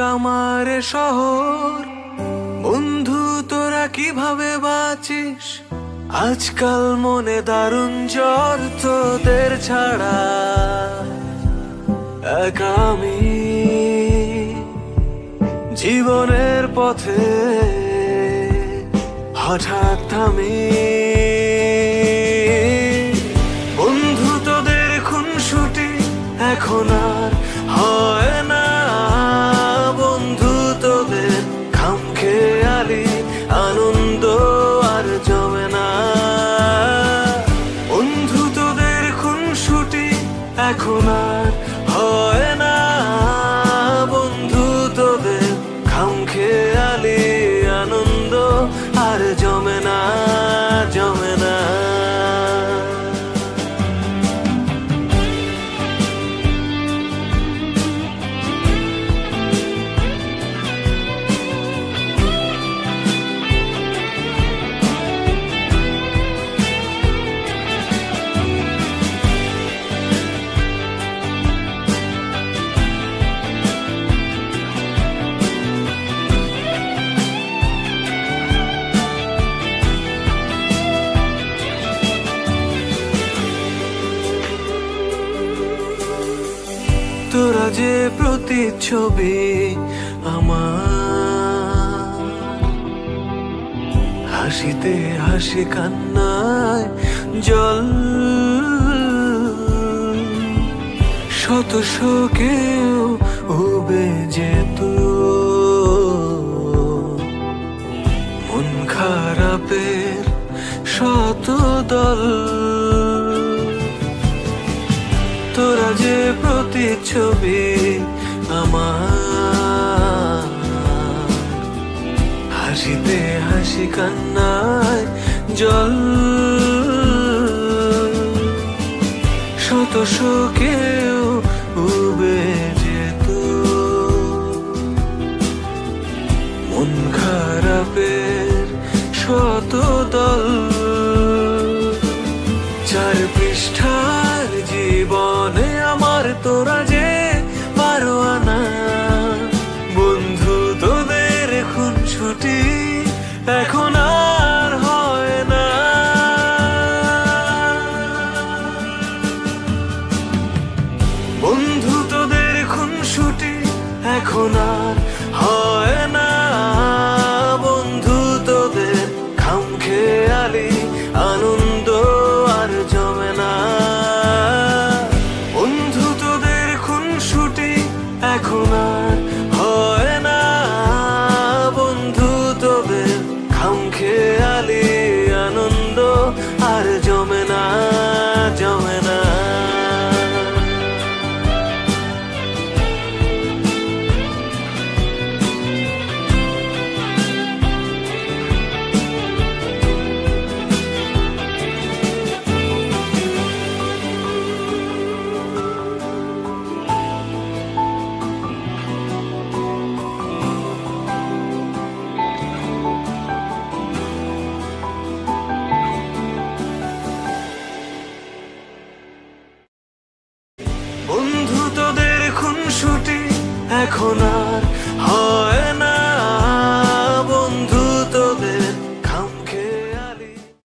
আমার শহর, বন্ধু তোরা কিভাবে বাঁচিস? আজকাল মনে দারুণ জ্বর তোদের ছাড়া, একা আমি জীবনের পথে হঠাৎ থামি। বন্ধু তোদের খুনসুটি এখন আর হয় না, বন্ধু তোদের খামখেয়ালি আনন্দ আর জমে না। বন্ধু তোদের খুনসুটি এখন আর হয় না, বন্ধু তোদের খামখেয়ালি আনন্দ আর জমে না, জমে না। তোরা যে প্রতিচ্ছবি আমার, হাসিতে হাসি কান্নায় জল, শত শোকেও উবে যেত মন খারাপের শত দল। তোরা যে প্রতিচ্ছবি আমার, হাসিতে হাসি কান্নায় জল, শত শোকেও উবে যেত মন খারাপের শত দল। চার পৃষ্ঠার জীবনে আমার তোরা যে পারোয়ানা, বন্ধু তোদের খুনসুটি এখন